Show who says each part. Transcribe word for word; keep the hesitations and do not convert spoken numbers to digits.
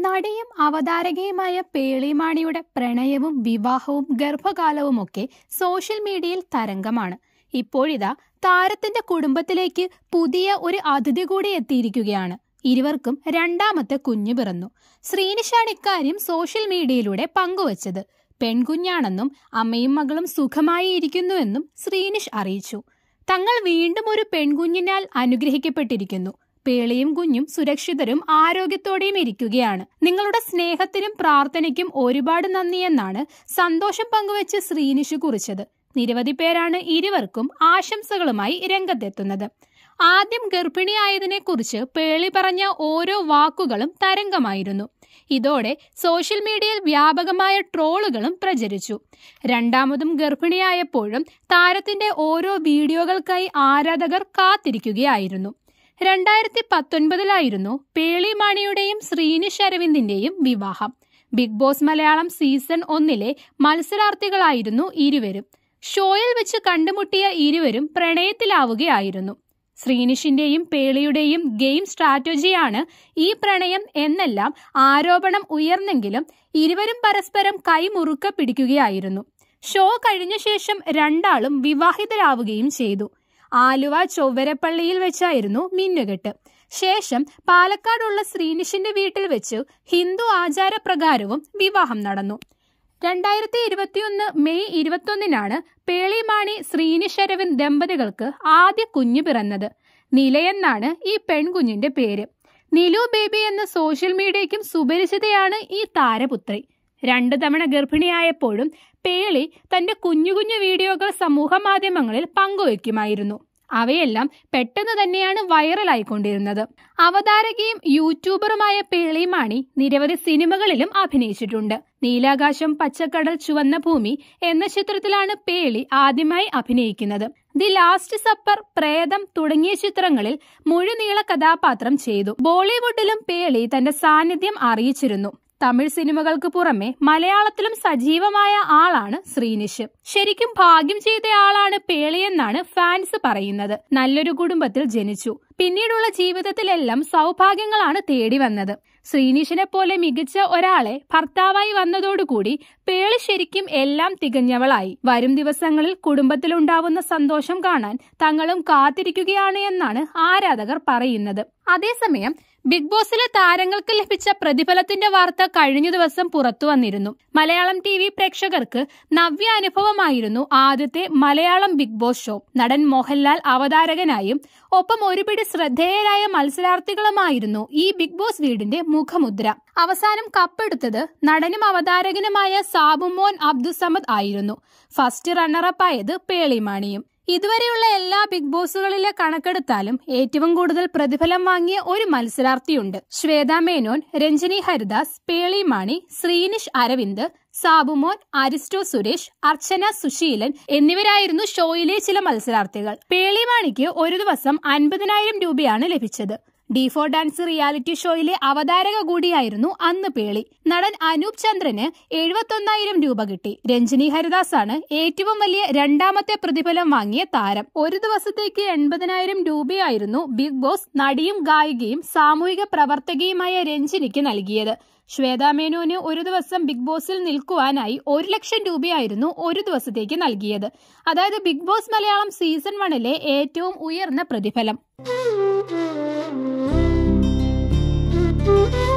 Speaker 1: നടിയും അവതാരകയുമായ പേളി മാണിയുടെ പ്രണയവും വിവാഹവും ഗർഭകാലവുമൊക്കെ സോഷ്യൽ മീഡിയയിൽ തരംഗമാണ്. ഇപ്പോഴിതാ താരത്തിന്റെ കുടുംബത്തിലേക്ക് പുതിയ ഒരു അതിഥി കൂടി എത്തിയിരിക്കുകയാണ്. ഇരുവർക്കും രണ്ടാമത്തെ കുഞ്ഞു പിറന്നു. ശ്രീനിഷാണ് ഇക്കാര്യം സോഷ്യൽ മീഡിയയിലൂടെ പങ്കുവച്ചത്. പെൺകുഞ്ഞാണെന്നും അമ്മയും മകളും സുഖമായി ഇരിക്കുന്നുവെന്നും ശ്രീനിഷ് അറിയിച്ചു. തങ്ങൾ വീണ്ടും ഒരു പെൺകുഞ്ഞിനാൽ അനുഗ്രഹിക്കപ്പെട്ടിരിക്കുന്നു. പേളിയും കുഞ്ഞും സുരക്ഷിതരും ആരോഗ്യത്തോടെയും ഇരിക്കുകയാണ്. നിങ്ങളുടെ സ്നേഹത്തിനും പ്രാർത്ഥനയ്ക്കും ഒരുപാട് നന്ദിയെന്നാണ് സന്തോഷം പങ്കുവെച്ച് ശ്രീനിഷ് കുറിച്ചത്. നിരവധി പേരാണ് ഇരുവർക്കും ആശംസകളുമായി രംഗത്തെത്തുന്നത്. ആദ്യം ഗർഭിണിയായതിനെ കുറിച്ച് പേളി പറഞ്ഞ ഓരോ വാക്കുകളും തരംഗമായിരുന്നു. ഇതോടെ സോഷ്യൽ മീഡിയയിൽ വ്യാപകമായ ട്രോളുകളും പ്രചരിച്ചു. രണ്ടാമതും ഗർഭിണിയായപ്പോഴും താരത്തിന്റെ ഓരോ വീഡിയോകൾക്കായി ആരാധകർ കാത്തിരിക്കുകയായിരുന്നു. രണ്ടായിരത്തി പത്തൊൻപതിലായിരുന്നു പേളി മാണിയുടെയും ശ്രീനിഷ് അരവിന്ദിന്റെയും വിവാഹം. ബിഗ് ബോസ് മലയാളം സീസൺ ഒന്നിലെ മത്സരാർത്ഥികളായിരുന്നു ഇരുവരും. ഷോയിൽ വെച്ച് കണ്ടുമുട്ടിയ ഇരുവരും പ്രണയത്തിലാവുകയായിരുന്നു. ശ്രീനിഷിന്റെയും പേളിയുടെയും ഗെയിം സ്ട്രാറ്റജിയാണ് ഈ പ്രണയം എന്നെല്ലാം ആരോപണം ഉയർന്നെങ്കിലും ഇരുവരും പരസ്പരം കൈമുറുക്ക പിടിക്കുകയായിരുന്നു. ഷോ കഴിഞ്ഞ ശേഷം രണ്ടാളും വിവാഹിതരാവുകയും ചെയ്തു. ആലുവ ചൊവ്വരപ്പള്ളിയിൽ വെച്ചായിരുന്നു മിന്നുകെട്ട്. ശേഷം പാലക്കാടുള്ള ശ്രീനിഷിന്റെ വീട്ടിൽ വെച്ച് ഹിന്ദു ആചാരപ്രകാരവും വിവാഹം നടന്നു. രണ്ടായിരത്തി ഇരുപത്തിയൊന്ന് മെയ് ഇരുപത്തൊന്നിനാണ് പേളി മാണി ശ്രീനിഷ് അരവിന്ദ് ദമ്പതികൾക്ക് ആദ്യ കുഞ്ഞു പിറന്നത്. നിലയെന്നാണ് ഈ പെൺകുഞ്ഞിന്റെ പേര്. നിലു ബേബി എന്ന സോഷ്യൽ മീഡിയയ്ക്കും സുപരിചിതയാണ് ഈ താരപുത്രി. രണ്ടു തവണ ഗർഭിണിയായപ്പോഴും പേളി തന്റെ കുഞ്ഞു കുഞ്ഞു വീഡിയോകൾ സമൂഹ മാധ്യമങ്ങളിൽ പങ്കുവയ്ക്കുമായിരുന്നു. അവയെല്ലാം പെട്ടെന്ന് തന്നെയാണ് വൈറലായിക്കൊണ്ടിരുന്നത്. അവതാരകയും യൂട്യൂബറുമായ പേളി മാണി നിരവധി സിനിമകളിലും അഭിനയിച്ചിട്ടുണ്ട്. നീലാകാശം, പച്ചക്കടൽ, ചുവന്ന ഭൂമി എന്ന ചിത്രത്തിലാണ് പേളി ആദ്യമായി അഭിനയിക്കുന്നത്. ദി ലാസ്റ്റ് സപ്പർ, പ്രേതം തുടങ്ങിയ ചിത്രങ്ങളിൽ മുഴുനീള കഥാപാത്രം ചെയ്തു. ബോളിവുഡിലും പേളി തന്റെ സാന്നിധ്യം അറിയിച്ചിരുന്നു. തമിഴ് സിനിമകൾക്ക് പുറമെ മലയാളത്തിലും സജീവമായ ആളാണ് ശ്രീനിഷ്. ശരിക്കും ഭാഗ്യം ചെയ്ത ആളാണ് പേളിയെന്നാണ് ഫാൻസ് പറയുന്നത്. നല്ലൊരു കുടുംബത്തിൽ ജനിച്ചു. പിന്നീടുള്ള ജീവിതത്തിലെല്ലാം സൗഭാഗ്യങ്ങളാണ് തേടി വന്നത്. ശ്രീനിഷിനെ പോലെ മികച്ച ഒരാളെ ഭർത്താവായി വന്നതോടുകൂടി പേളി ശരിക്കും എല്ലാം തികഞ്ഞവളായി. വരും ദിവസങ്ങളിൽ കുടുംബത്തിലുണ്ടാവുന്ന സന്തോഷം കാണാൻ തങ്ങളും കാത്തിരിക്കുകയാണ് എന്നാണ് ആരാധകർ പറയുന്നത്. അതേസമയം ബിഗ് ബോസിലെ താരങ്ങൾക്ക് ലഭിച്ച പ്രതിഫലത്തിന്റെ വാർത്ത കഴിഞ്ഞ ദിവസം പുറത്തു വന്നിരുന്നു. മലയാളം ടി വി പ്രേക്ഷകർക്ക് നവ്യ അനുഭവമായിരുന്നു ആദ്യത്തെ മലയാളം ബിഗ് ബോസ് ഷോ. നടൻ മോഹൻലാൽ അവതാരകനായും ഒപ്പം ഒരുപിടി ശ്രദ്ധേയരായ മത്സരാർത്ഥികളുമായിരുന്നു ഈ ബിഗ് ബോസ് വീടിന്റെ മുഖമുദ്ര. അവസാനം കപ്പെടുത്തത് നടനും അവതാരകനുമായ സാബുമോൻ അബ്ദുസമദ് ആയിരുന്നു. ഫസ്റ്റ് റണ്ണറപ്പ് ആയത് പേളി മാണിയും. ഇതുവരെയുള്ള എല്ലാ ബിഗ് ബോസുകളിലെ കണക്കെടുത്താലും ഏറ്റവും കൂടുതൽ പ്രതിഫലം വാങ്ങിയ ഒരു മത്സരാർത്ഥിയുണ്ട്. ശ്വേത മേനോൻ, രഞ്ജനി ഹരിദാസ്, പേളി മാണി, ശ്രീനിഷ് അരവിന്ദ്, സാബുമോൻ, അരിസ്റ്റോ സുരേഷ്, അർച്ചന സുശീലൻ എന്നിവരായിരുന്നു ഷോയിലെ ചില മത്സരാർത്ഥികൾ. പേളി മാണിക്ക് ഒരു ദിവസം അൻപതിനായിരം രൂപയാണ് ലഭിച്ചത്. ഡി ഫോർ ഡാൻസ് റിയാലിറ്റി ഷോയിലെ അവതാരക കൂടിയായിരുന്നു അന്ന് പേളി. നടൻ അനൂപ് ചന്ദ്രന് എഴുപത്തൊന്നായിരം രൂപ കിട്ടി. രഞ്ജനി ഹരിദാസ് ആണ് ഏറ്റവും വലിയ രണ്ടാമത്തെ പ്രതിഫലം വാങ്ങിയ താരം. ഒരു ദിവസത്തേക്ക് എൺപതിനായിരം രൂപയായിരുന്നു ബിഗ് ബോസ് നടിയും ഗായികയും സാമൂഹിക പ്രവർത്തകയുമായ രഞ്ജനിക്ക് നൽകിയത്. ശ്വേതാ മേനോന് ഒരു ദിവസം ബിഗ് ബോസിൽ നിൽക്കുവാനായി ഒരു ലക്ഷം രൂപയായിരുന്നു ഒരു ദിവസത്തേക്ക് നൽകിയത്. അതായത് ബിഗ് ബോസ് മലയാളം സീസൺ വണ്ണിലെ ഏറ്റവും ഉയർന്ന പ്രതിഫലം.